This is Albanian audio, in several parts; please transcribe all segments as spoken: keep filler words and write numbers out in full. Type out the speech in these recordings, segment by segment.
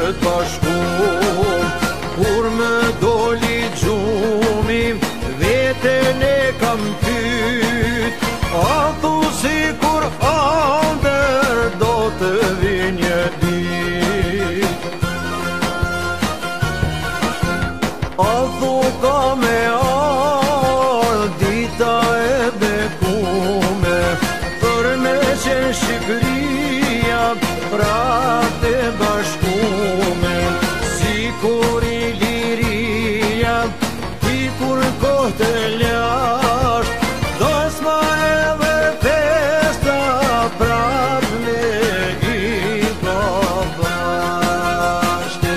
të bashkuar. Kur më doli gjumi, veten e kam pyet, a thu si kur ardër do të vi një ditë. A thu ka me ardh dita e bekume, për me qenë Shqipëria prapë e bashkume. Si kur i liria, ti kur kohë të lasht, do s'ma edhe festa prapë me i pa bashkë.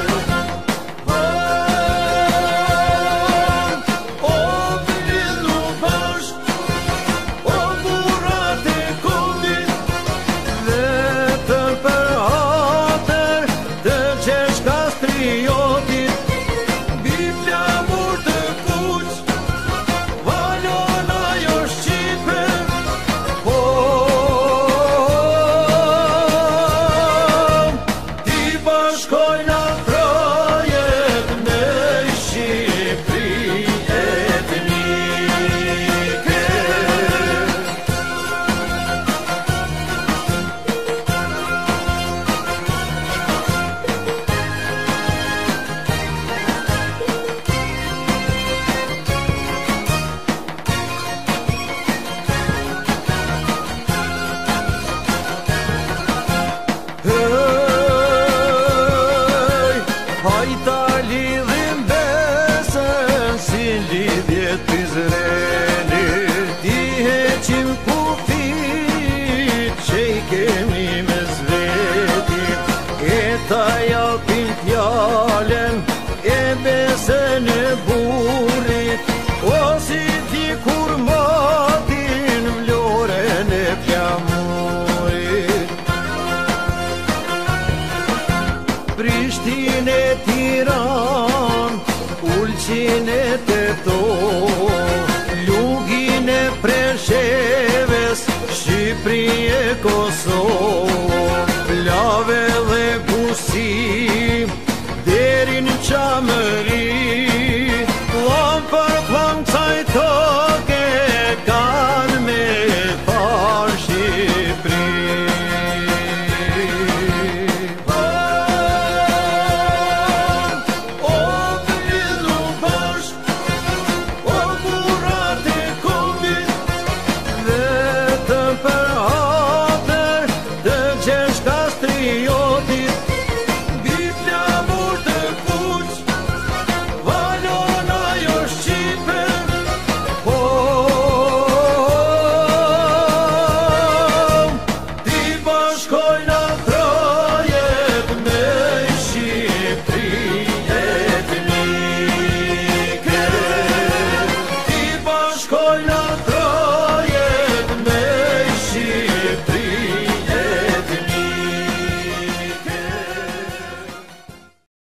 O fillu bashk, o burat e kundit, vetëm për atër të qesh kastriotit, Biblia mur të kuq, valona jo Shqipe, po ti bashkojna projet me Shqipëri etnike. Hej, hajta lidhim besën si lidhjet Prizrenit, ti heqim kufit që i kemi me zveti, e ta japim fjalen e besën e burit, o si ti kur matin vloren e flamurit. Prishtinë e Tiranë, Ulqin e Teton, Lugin e Preshevës, Shqipëri e Kosovë, Plave dhe Kusi, deri në Qamëri,